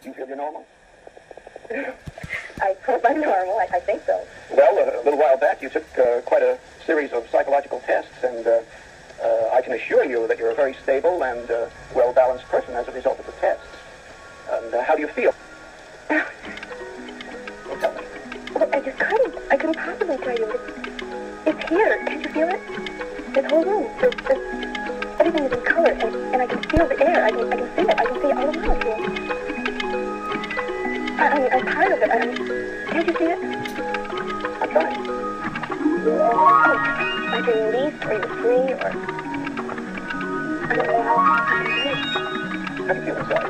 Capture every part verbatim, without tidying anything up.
Do you feel you're normal? I hope I'm normal. I, I think so. Well, a, a little while back you took uh, quite a series of psychological tests, and uh, uh, I can assure you that you're a very stable and uh, well-balanced person as a result of the tests. And uh, how do you feel? Well, tell me. Well, I just couldn't. I couldn't possibly tell you. It's, it's here. Can't you feel it? This whole room. This, this, everything is in color, and, and I can feel the air. I can, I can see it. I can see all the molecules. I, I mean, I'm part of it. I mean, can't you see it? I'm trying. Oh, like you're released, or you're free, or... I don't know how I can do it. How do you feel inside?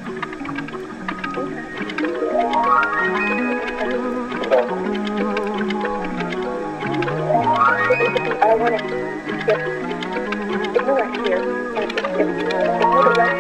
Well, all I want is if, if you weren't here, and if, if, if nobody else,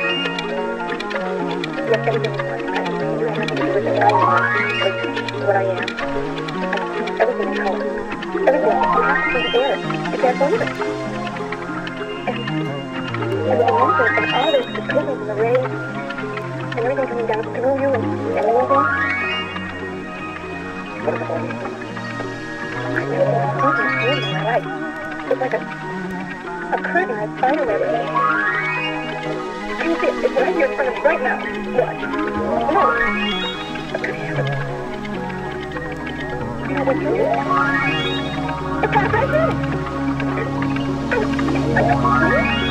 if everything was like that, you don't have to do with it, what I am, like what I am, and everything in color, everything, you have to see the air, you can't believe it. And, and the dimensions, and all this, the prisms and the rays, and everything coming down through you and, and moving. What does it all mean? I know, it's something weird in my life. It's like a, a curtain or a spider web. Can you see it? It's right here in front of me right now. Watch. No. You know what's in it? It's got right here. I, I don't see it.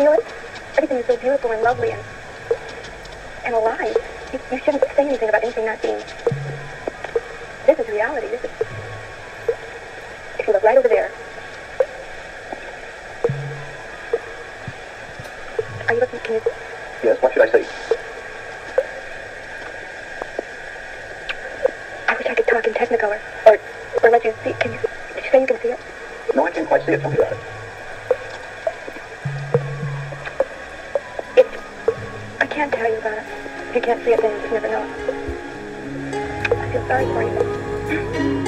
You know what? Everything is so beautiful and lovely and and alive. You, you shouldn't say anything about anything not being. This is reality. This is. If you look right over there. Are you looking? Can you? Yes, what should I say? I wish I could talk in Technicolor, or or let you see. Can you? Did you say you can see it? No, I can't quite see it. Tell me about it. It. I can't tell you about it. If you can't see it, then you just never know. I feel sorry for you.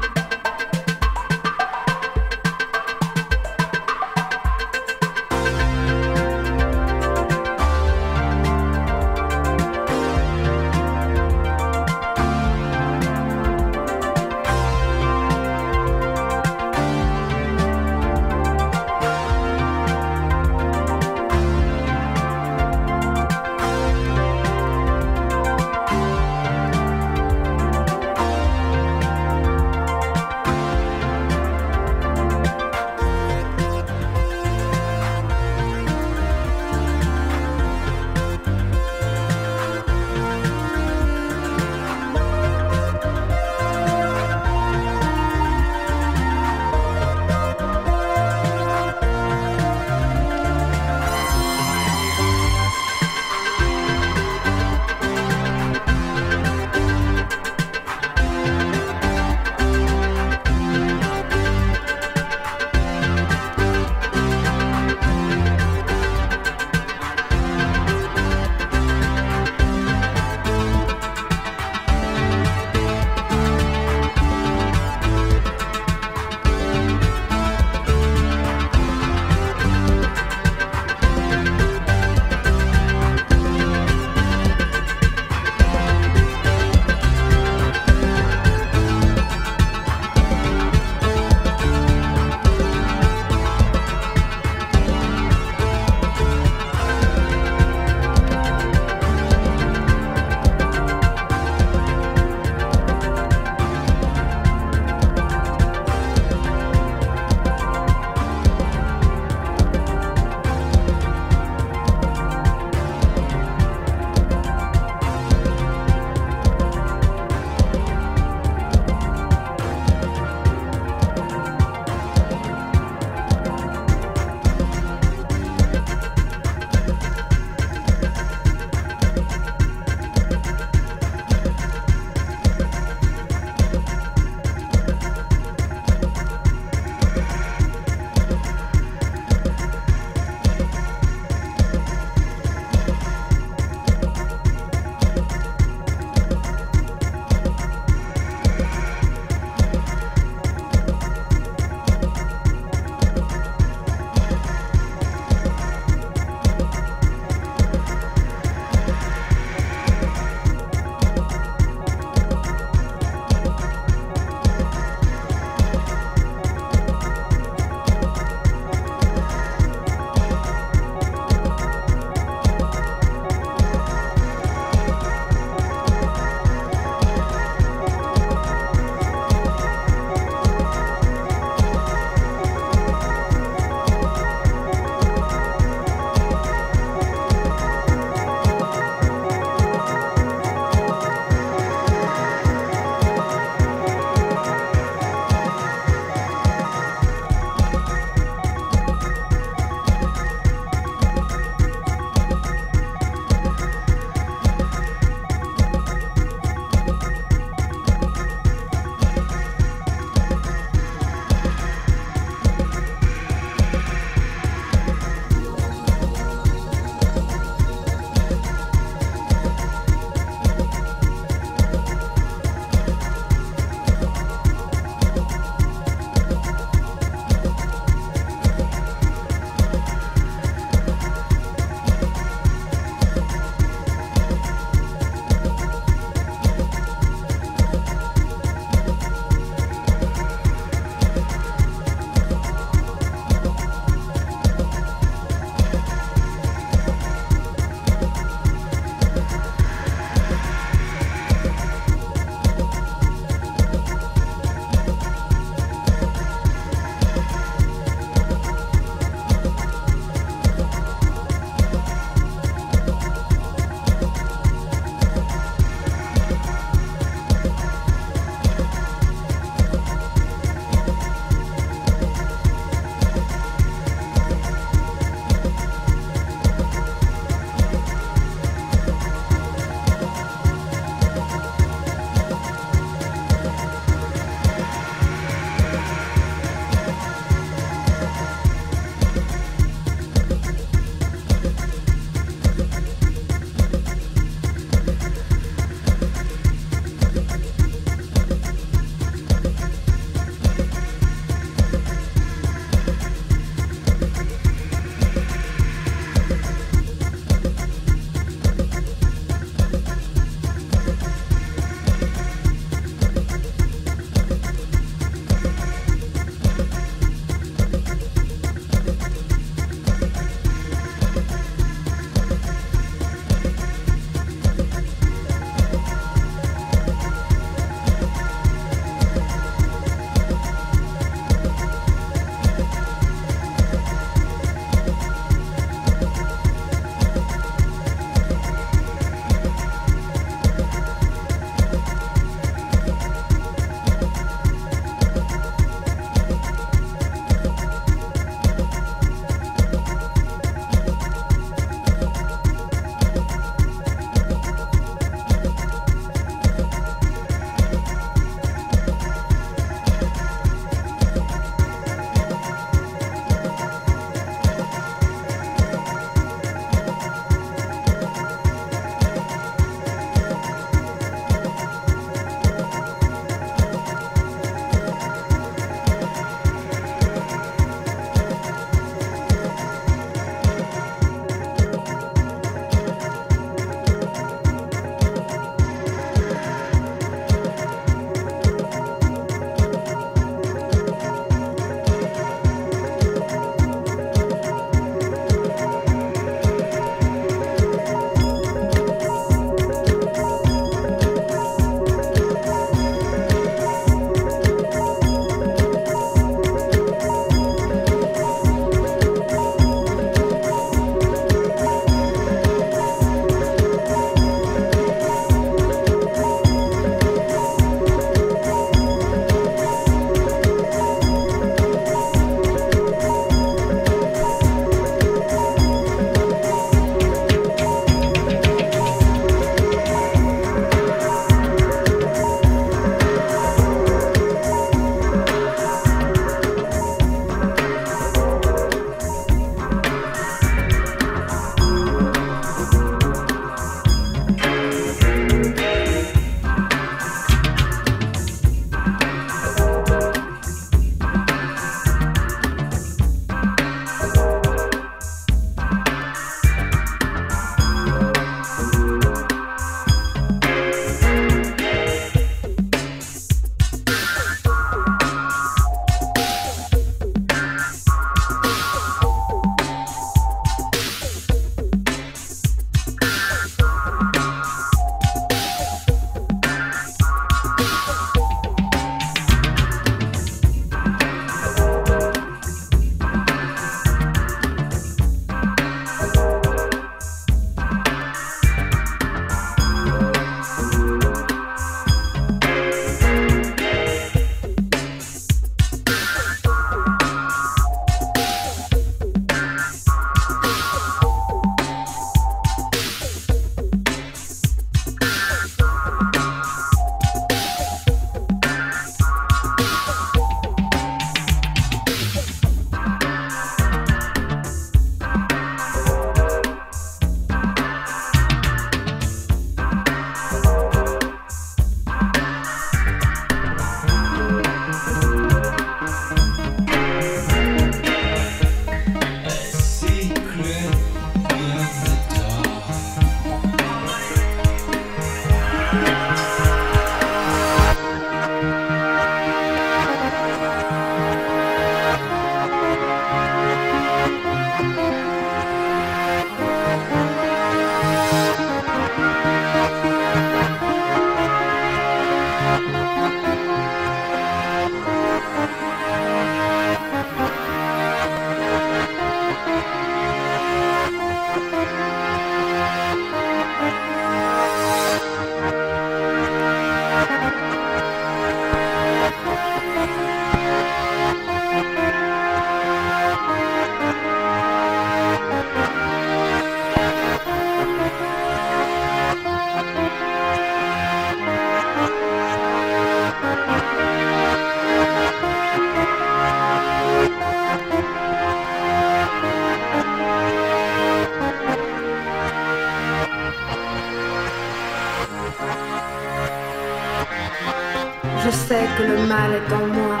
que le mal est en moi,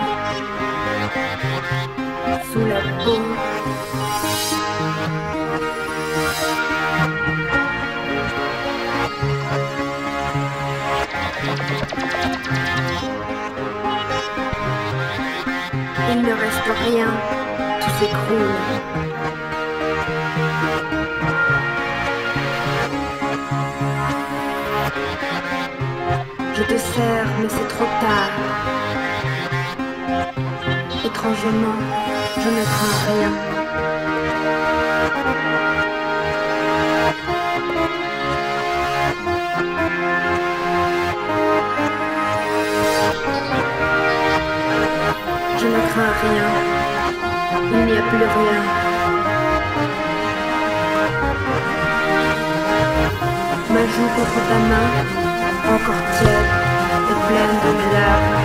sous la peau. Il ne reste rien, tout s'écroule. Je te serre, mais c'est trop tard. Étrangement, je ne crains rien. Je ne crains rien. Il n'y a plus rien. Ma joue contre ta main, encore tiède et pleine de mes larmes.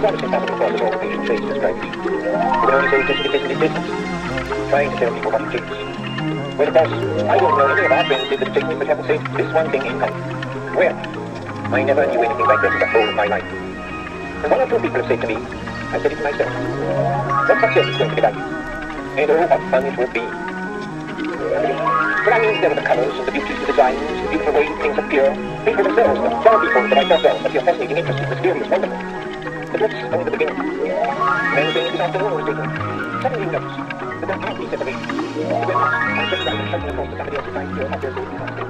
almost impossible to process all the patient traits described. You can only say this, it isn't in business. Trying to tell people what it is. Well, of course, I don't know any of our friends did the detecting, but haven't said this one thing in common. Well, I never knew anything like this in the whole of my life. And one or two people have said to me, I said it to myself, what success is going to be like? And oh, what fun it will be. But I mean, there are the colours and the beauties, the designs, the beautiful way things appear. People themselves, the young people that I thought appear fascinating, interesting, mysterious, wonderful. But that's only the beginning. Main thing this afternoon I was taking. Suddenly noticed that there can't be separation. The women are just right and shutting across to somebody else's life here, not their safety constant.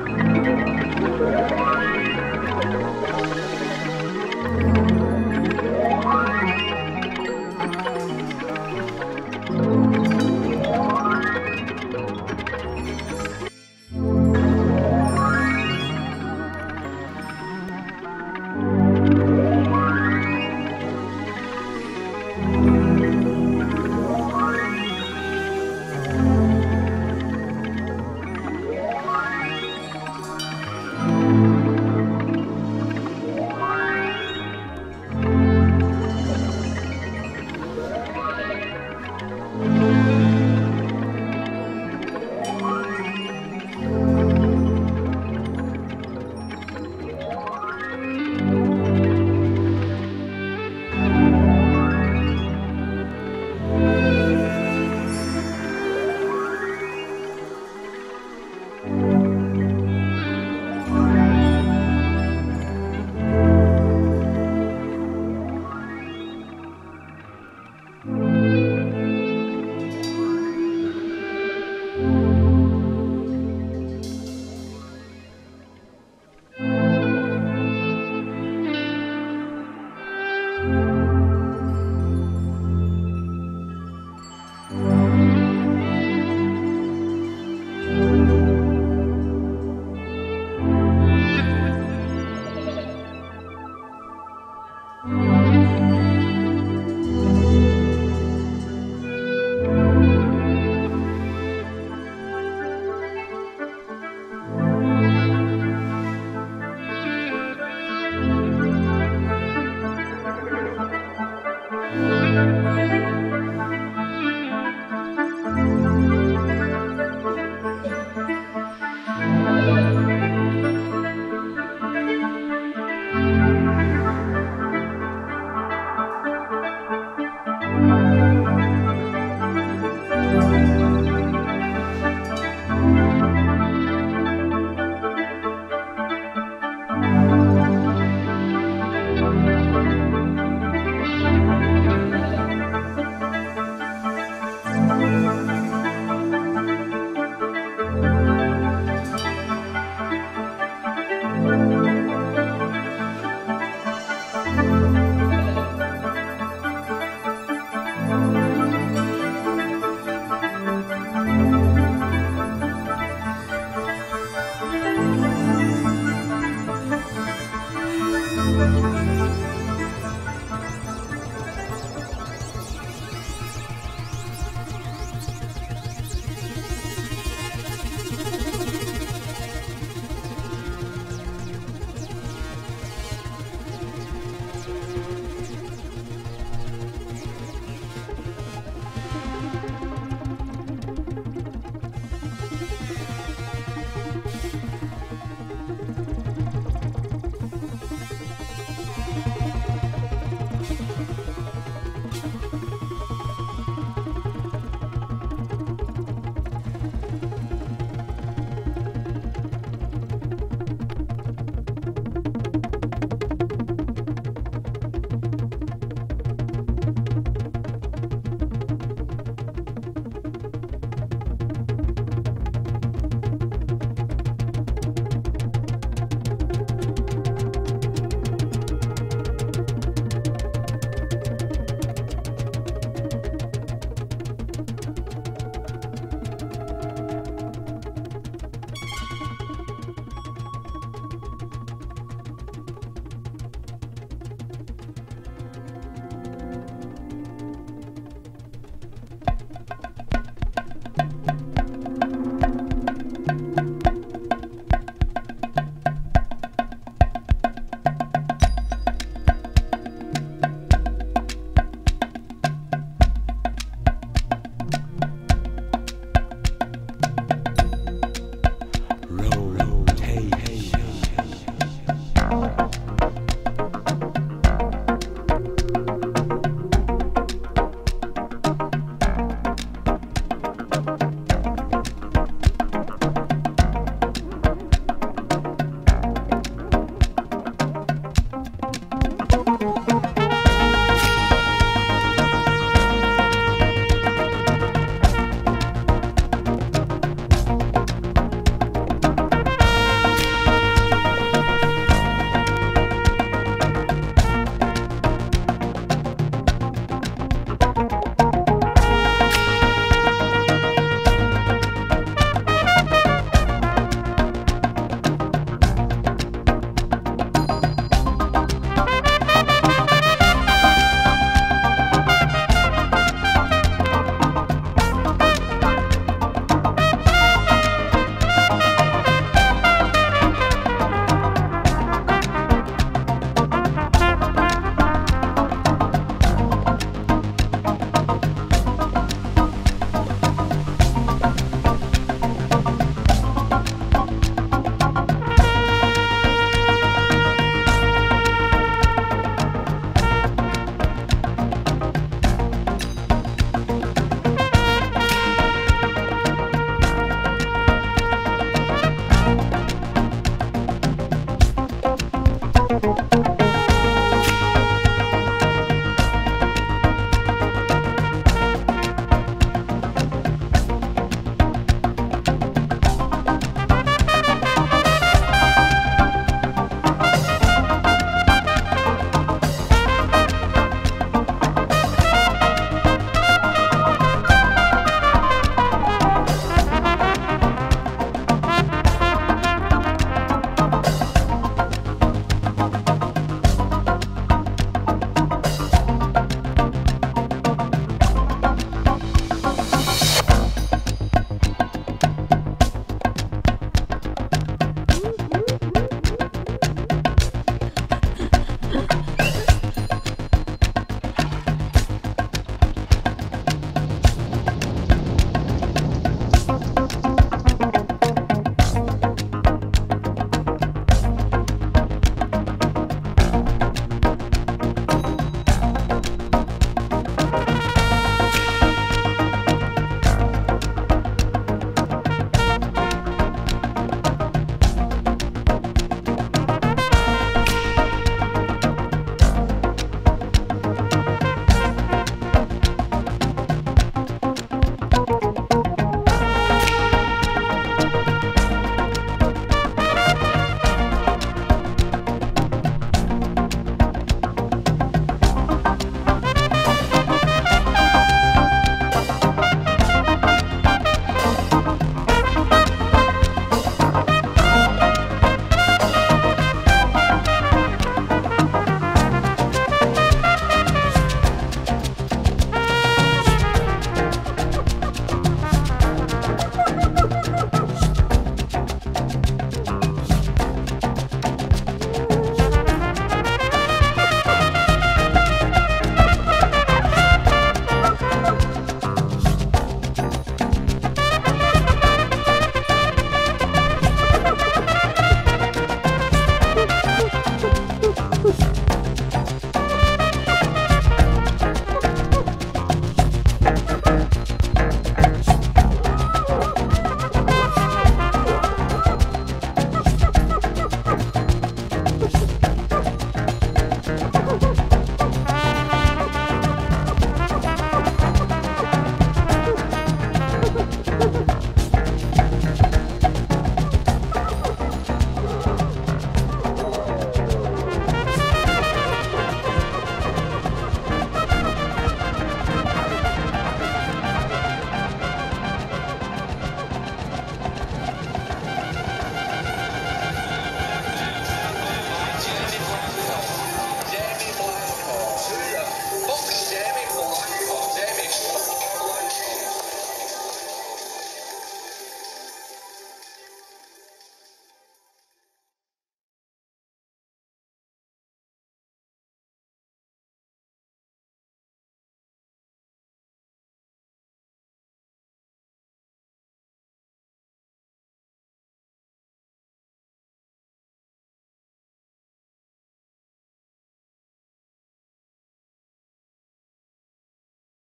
Thank you.